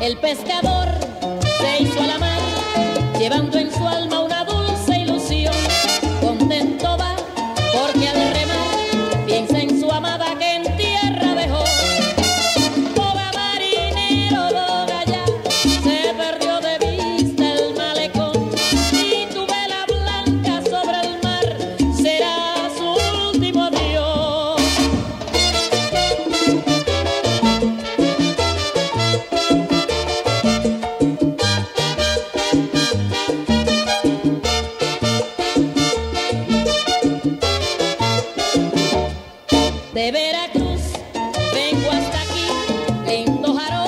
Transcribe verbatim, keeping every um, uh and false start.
El pescador se hizo a la mar, llevando en su alma una dulce ilusión. Contento va, porque al remar piensa en su amada que en tierra dejó. Boga marinero, boga ya, se perdió de vista el malecón. Y tu vela blanca sobre el mar será su último adiós. De Veracruz vengo hasta aquí, lindo Jarón.